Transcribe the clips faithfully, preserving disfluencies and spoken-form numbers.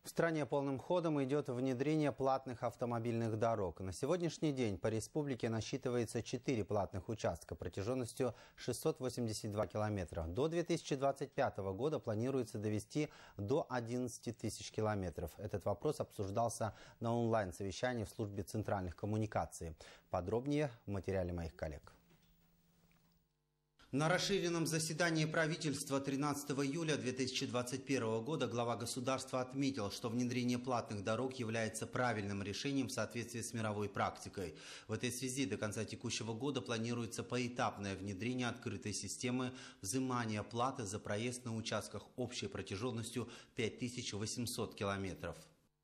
В стране полным ходом идет внедрение платных автомобильных дорог. На сегодняшний день по республике насчитывается четыре платных участка протяженностью шестьсот восемьдесят два километра. До две тысячи двадцать пятого года планируется довести до одиннадцати тысяч километров. Этот вопрос обсуждался на онлайн-совещании в службе центральных коммуникаций. Подробнее в материале моих коллег. На расширенном заседании правительства тринадцатого июля две тысячи двадцать первого года глава государства отметил, что внедрение платных дорог является правильным решением в соответствии с мировой практикой. В этой связи до конца текущего года планируется поэтапное внедрение открытой системы взимания платы за проезд на участках общей протяженностью пять тысяч восемьсот километров.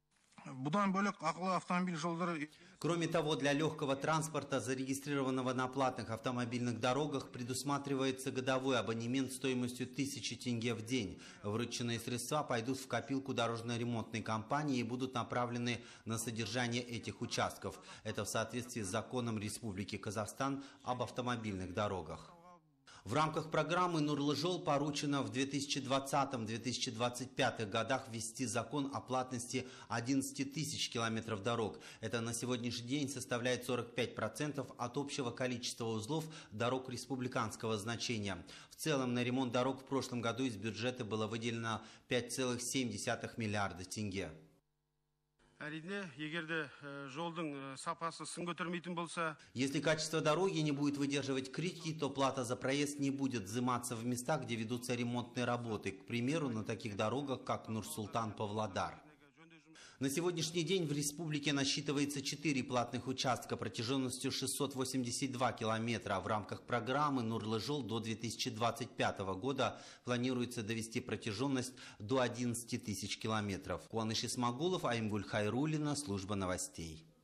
Кроме того, для легкого транспорта, зарегистрированного на платных автомобильных дорогах, предусматривается годовой абонемент стоимостью тысячи тенге в день. Вырученные средства пойдут в копилку дорожно-ремонтной компании и будут направлены на содержание этих участков. Это в соответствии с законом Республики Казахстан об автомобильных дорогах. В рамках программы «Нурлы-жол» поручено в две тысячи двадцатом — две тысячи двадцать пятом годах ввести закон о платности одиннадцати тысяч километров дорог. Это на сегодняшний день составляет сорок пять процентов от общего количества узлов дорог республиканского значения. В целом на ремонт дорог в прошлом году из бюджета было выделено пять целых семь десятых миллиарда тенге. Если качество дороги не будет выдерживать критики, то плата за проезд не будет взиматься в местах, где ведутся ремонтные работы, к примеру, на таких дорогах, как Нур-Султан-Павлодар. На сегодняшний день в республике насчитывается четыре платных участка протяженностью шестьсот восемьдесят два километра, а в рамках программы «Нурлы-жол» до две тысячи двадцать пятого года планируется довести протяженность до одиннадцати тысяч километров. Куаныш Исмагулов, Аймгуль Хайруллина, служба новостей.